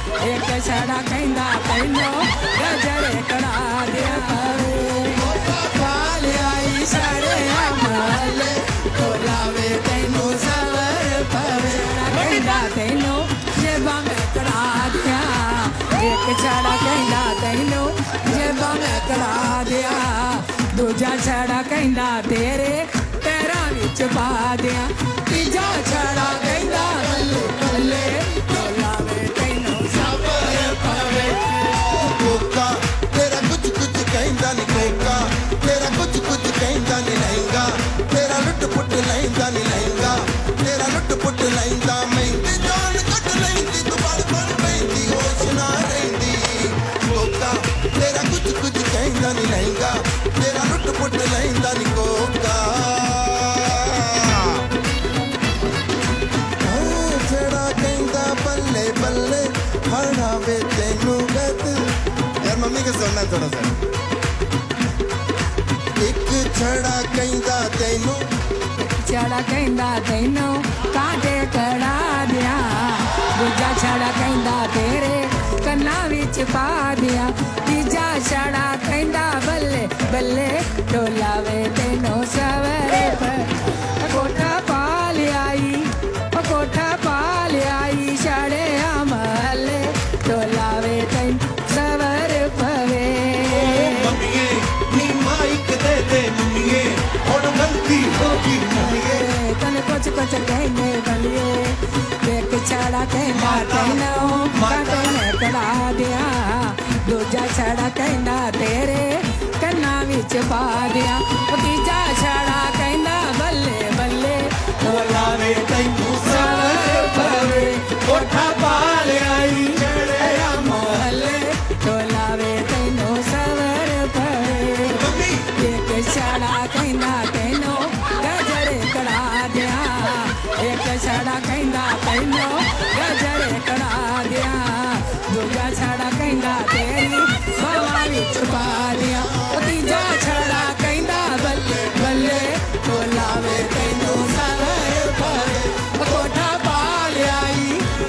एक छड़ा कहंदा तैनू गजरे कड़ा दिया पाल आई सारे महले टोलावे तैनू सवर पवे कहंदा तैनू जेबा में कड़ा दिया एक छड़ा कहंदा तैनू जेबा में कड़ा दिया दूजा छड़ा कहंदा तेरे पैरां विच पा दिया तीजा छड़ा कहंदा बल्ले बल्ले टोलावे तैनू सवर पवे कोका तेरा कुछ कुछ कहंदा नी कोका तेरा कुछ कुछ कहंदा नी लहंगा तेरा लुट पुट लहंदा नी लहंगा तेरा लुट पुट लहंदा मेहंदी जान कट लहंदी तू बड़ बड़ मेहंदी होश ना रहंदी कोका तेरा कुछ कुछ कहंदा नी लहंगा तेरा लुट पुट लहंदा नी कोका छड़ा कहंदा बल्ले बल्ले हड़ावे तैनू गद यार मम्मी के सुनना थोड़ा सा एक छड़ा कहंदा तैनू छड़ा कहंदा तैनू कांटे कड़ा दिया दूजा छड़ा कहंदा तेरे कन्ना विच पा दिया तीजा छड़ा कहंदा बल्ले बल्ले टोलावे तैनू सवरे पर कोठा पा लियाई कोठा पा लियाई छड़े महले टोलावे तैनू सवर पवे मम्मीए नी माइक दे दे मम्मीए और गलती होगी मम्मीए तने कुछ कुछ कहने बलिए एक छड़ा कहना तैनू कांटे में कड़ा दिया दूजा छड़ा कहना तेरे कन्ना विच पा दिया तीजा छड़ा कहना बल्ले बल्ले टोलावे तैनू सवर पवे कोठा पा लियाई महले टोलावे तैनू सवर पवे एक छड़ा कहना तैनू गजरे कड़ा दिया एक छड़ा कहंदा तैनू गजरे कड़ा दिया दूजा छड़ा कहंदा तेरी बावा विच पा दिया तीजा छड़ा कहंदा बल्ले बल्ले टोलावे तैनू सवर पवे कोठा पा लियाई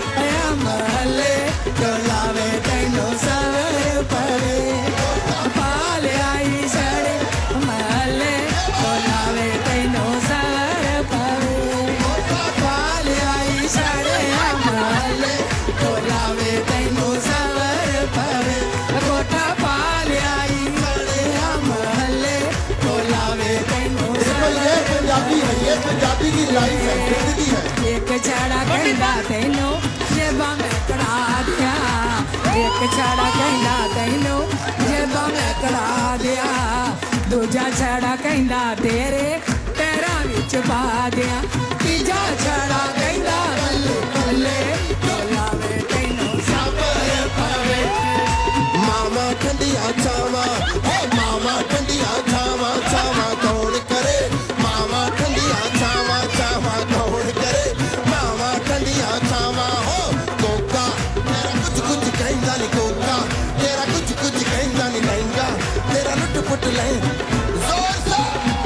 महले टोलावे तैनू सवर पवे पा लियाई छड़े महले टोलावे तैनू सवर पवे पा लियाई छड़े महले टोलावे तैनू सवर पवे कोठा पा लियाई छड़े महले टोलावे तैनू ये पंजाबी है ये पंजाबी की लाइफ है जिंदगी है एक छड़ा कहंदा तैनू जेबा में कड़ा दिया एक छड़ा कहंदा तैनू जेबा में कड़ा दिया दूजा छड़ा कहंदा तेरे पैरां विच पा दिया तीजा छड़ा कहंदा बल्ले बल्ले टोलावे तैनू सवर पवे मामा ठंडिया छावा ओ मामा ठंडिया छावा छावा कौन करे मामा ठंडिया छावा छावा कौन करे मामा ठंडिया छावा हो कोका तेरा कुछ कुछ कहंदा नी कोका तेरा कुछ कुछ कहंदा नी लहंगा तेरा लुट पुट लह जोर से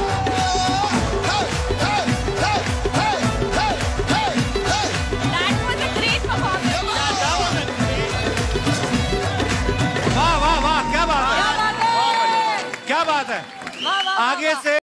That was a great performance. वाह वाह वाह क्या बात है क्या बात है वाह, वाह, आगे वाह। से